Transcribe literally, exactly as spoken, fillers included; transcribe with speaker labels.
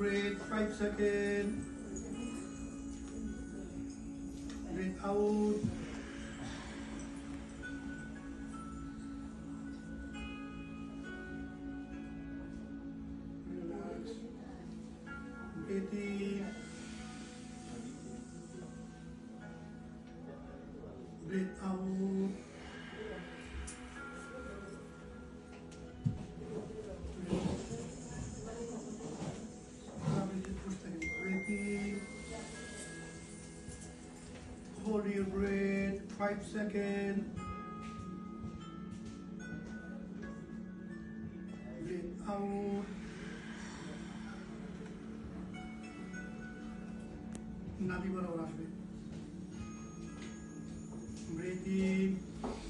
Speaker 1: breath, five seconds. Breathe out. Relax. Breathe in. Breathe out. Breathe in. Hold your breath, five seconds. Breathe out. নাভি বরাবর আসবে। Breathe in.